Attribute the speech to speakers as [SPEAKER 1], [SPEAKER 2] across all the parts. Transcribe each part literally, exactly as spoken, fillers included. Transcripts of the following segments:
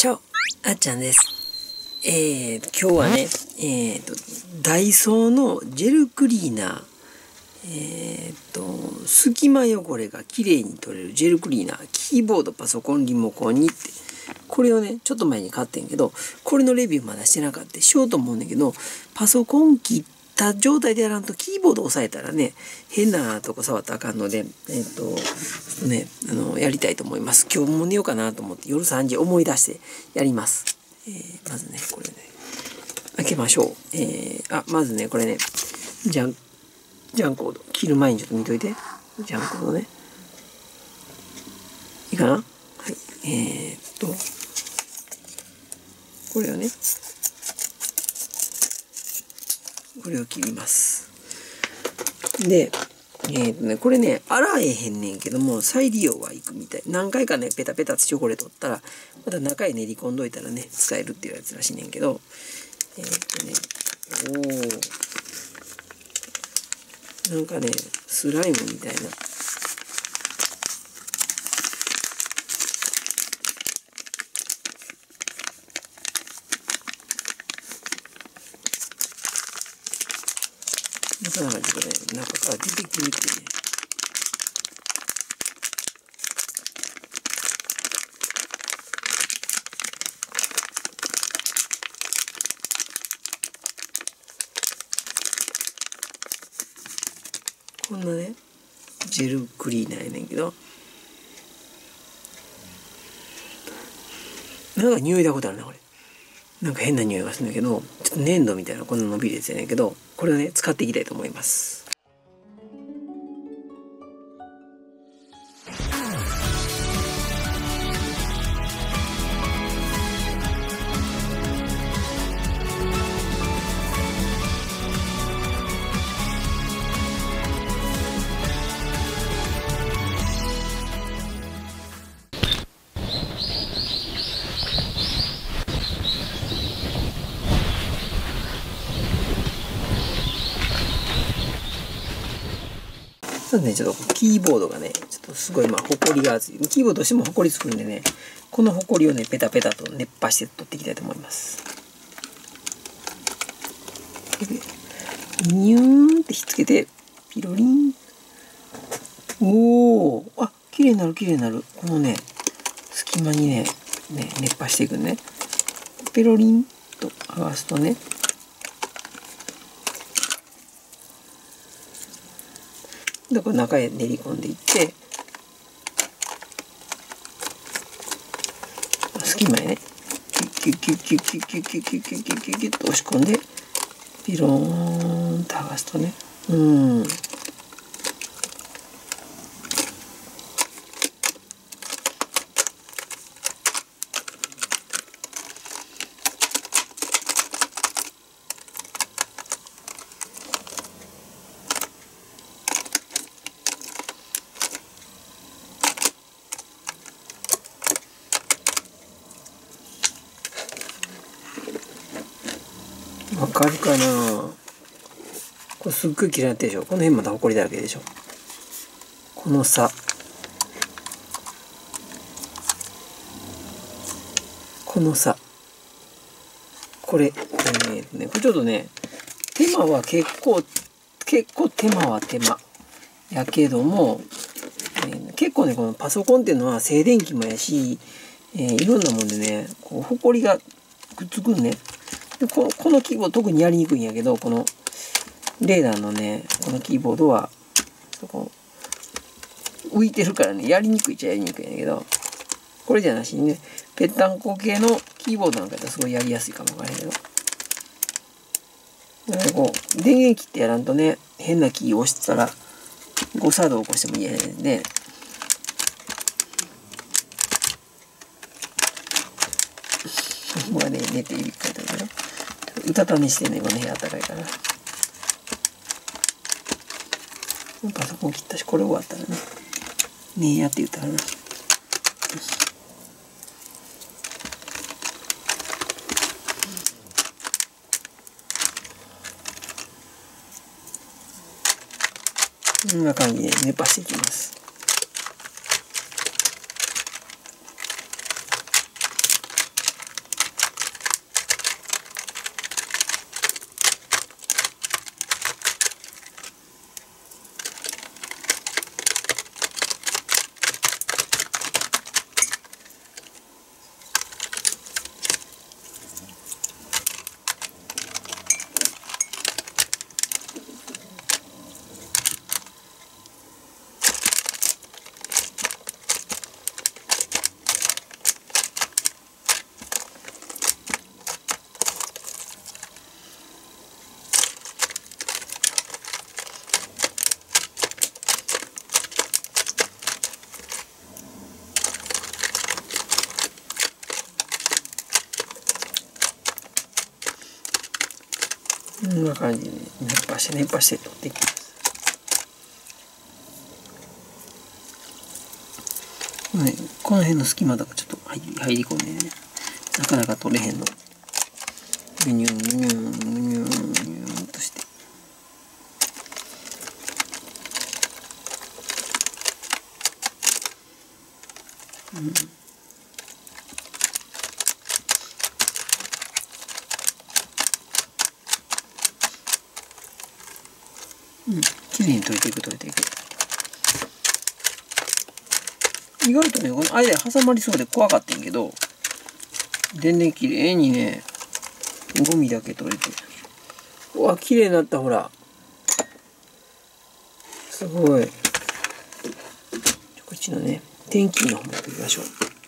[SPEAKER 1] チャオ、あっちゃんです。えー、今日はね、えーと、ダイソーのジェルクリーナー、えーと、隙間汚れがきれいに取れるジェルクリーナー、キーボード、パソコン、リモコンにって、これをね、ちょっと前に買ってんけど、これのレビューまだしてなかった。しようと思うんだけど、パソコン切った状態でやらんと、キーボード押さえたらね、変なとこ触ったらあかんので、えっと、ね、あの、やりたいと思います。今日も寝ようかなと思って、夜さんじ思い出してやります。えー、まずね、これね、開けましょう。えー、あ、まずね、これね、じゃん、ジャンコード。切る前にちょっと見といて。ジャンコードね。いいかな？はい。えー、っと、これをね、これを切ります。で、えー、っとね、これね、洗えへんねんけども、再利用はいくみたい。何回かね、ペタペタ汚れ取ったら、また中へ練り込んどいたらね、使えるっていうやつらしいねんけど、えー、っとね、おー。なんかね、スライムみたいな。なかなかちょっとね、中から出てきにくいね。こんなね、ジェルクリーナーやねんけど、なんか匂いだことあるな、これ。なんか変な匂いがするんだけど、ちょっと粘土みたいなこんな伸びるやつやねんけど、これをね、使っていきたいと思います。そうね、ちょっとキーボードがね、ちょっとすごいまあ、ホコリがついて、キーボードとしてもホコリつくんでね、このホコリをね、ペタペタと熱波して取っていきたいと思います。ニューンってひっつけて、ピロリン。おお、あ、綺麗になる綺麗になる。このね、隙間にね、ね、熱波していくね。ペロリンと剥がすとね、で、これ中へ練り込んでいって、隙間へね、キュッキュッキュッキュッキュッキュッキュッキュッキュッキュッキュッキュッと押し込んで、ピローンと剥がすとね、うん。わかるかな？これすっごい綺麗になってるでしょ。この辺またホコリだらけでしょ。この差。この差。これ、えー、ね、これちょっとね、手間は結構、結構手間は手間。やけども、えー、結構ね、このパソコンっていうのは静電気もやし、えー、いろんなもんでね、こう、ホコリがくっつくんね。でこの、このキーボード特にやりにくいんやけど、このレーダーのね、このキーボードは、こう浮いてるからね、やりにくいっちゃやりにくいんやけど、これじゃなしにね、ぺったんこ系のキーボードなんかだとすごいやりやすいかもわからへんけど。だからこう、電源切ってやらんとね、変なキーを押してたら、誤作動を起こしても嫌やねんね。もうね、寝ているからだよ。うたた寝してね、この部屋暖かいから。パソコン切ったし、これ終わったらね、ねえやって言ったらな。こんな感じで熱波していきます。 こんな感じで熱波して熱波して取っていきます。ね、この辺の隙間とかちょっと入り込んでね、なかなか取れへんの。ぐにゅんぐにゅんぐにゅんぐにゅんとして。うんうん、きれいに取れていく取れていく。意外とね、この間挟まりそうで怖かったんやけど、全然きれいにね、ゴミだけ取れて。うわ、きれいになった、ほら。すごい。こっちのね、天気の方持っていきましょう。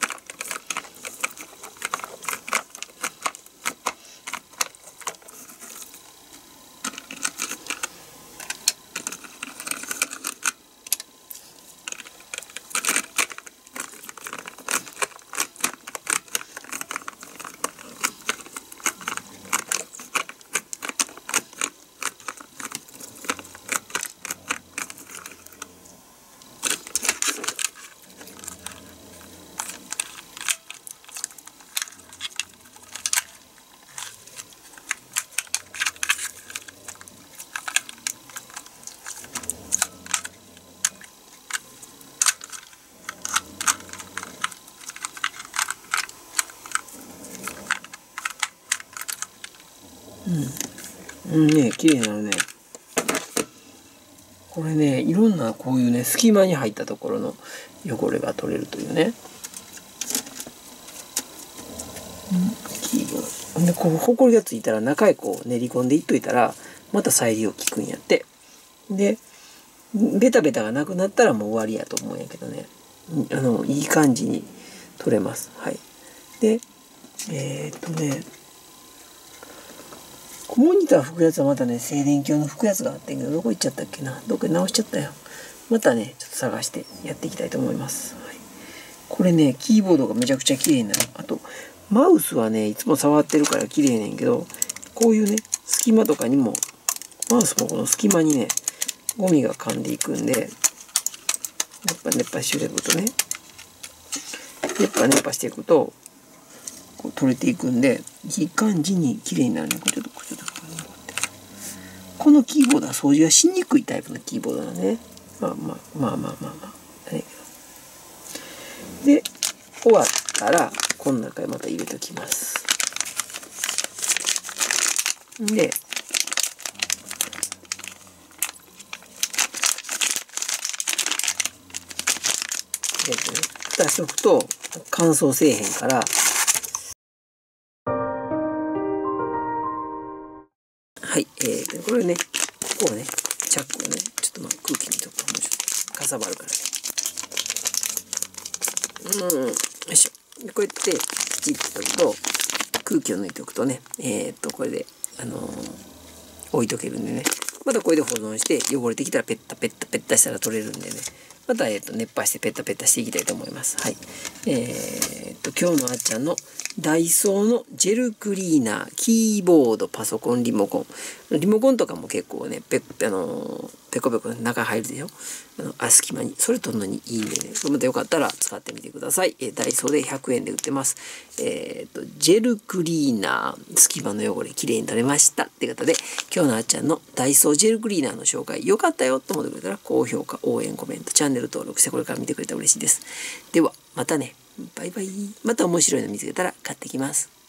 [SPEAKER 1] うん、うんね、綺麗になるね。これね、いろんなこういうね、隙間に入ったところの汚れが取れるというね。うん、キーボード。で、こう、ほこりがついたら中へこう練り込んでいっといたら、また再利用効くんやって。で、ベタベタがなくなったらもう終わりやと思うんやけどね。あの、いい感じに取れます。はい。で、えー、っとね、モニター拭くやつはまたね、静電気用の拭くやつがあってんけど、どこ行っちゃったっけな。どっか直しちゃったよ。またね、ちょっと探してやっていきたいと思います。はい、これね、キーボードがめちゃくちゃ綺麗になる。あと、マウスはね、いつも触ってるから綺麗ねんけど、こういうね、隙間とかにも、マウスもこの隙間にね、ゴミが噛んでいくんで、熱波熱波していくとね、熱波熱波していくと、こう取れていくんで、いい感じに綺麗になるね。これちょっと、これちょっと、このキーボードは掃除がしにくいタイプのキーボードだね。まあまあまあまあまあまあ。で、終わったら、この中へまた入れておきます。で、えっとね、蓋しとくと乾燥せえへんから、はい、えー、これね、ここをね、チャックをね、ちょっとまあ空気にとくともうちょっとかさばるからね。うん、よいしょ。でこうやってきちっと空気を抜いておくとね、えー、っとこれであのー、置いとけるんでね。またこれで保存して汚れてきたらペッタペッタペッタしたら取れるんでね。また、えー、と熱波してペッタペッタしていきたいと思います。はい。えー、っと今日のあっちゃんのダイソーのジェルクリーナー、キーボード、パソコン、リモコン。リモコンとかも結構ね、ペあのー、ペコペコ中入るでしょ。あのあ隙間に。それ取るのにいいんでね。またよかったら使ってみてください。えー、ダイソーでひゃくえんで売ってます。えー、っと、ジェルクリーナー、隙間の汚れきれいに取れました。って方で、今日のあっちゃんのダイソージェルクリーナーの紹介、よかったよと思ってくれたら、高評価、応援、コメント、チャンネル登録してこれから見てくれたら嬉しいです。では、またね。バイバイ。また面白いの見つけたら買ってきます。